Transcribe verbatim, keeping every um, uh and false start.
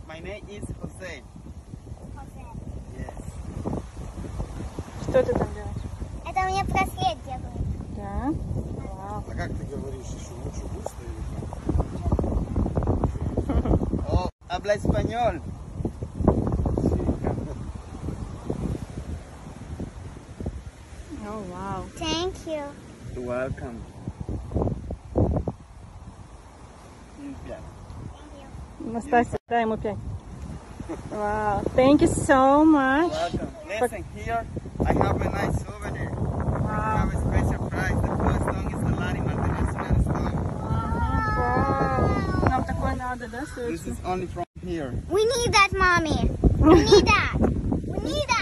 My name is Jose. Jose. Yes. Что ты там делаешь? Это мне браслет делают. Да? Вау. А как ты говоришь, еще лучше густо или как? Oh, habla español. Oh, вау. Thank you. You're welcome. Yeah. Настасья, дай ему пять. Wow. Thank you so much. Welcome. Listen, here I have a nice souvenir. I have a special prize. The first song is the Larimal, the national song. Вау. Нам такое надо, да, This срочно? is only from here. We need that, mommy. We need that. We need that.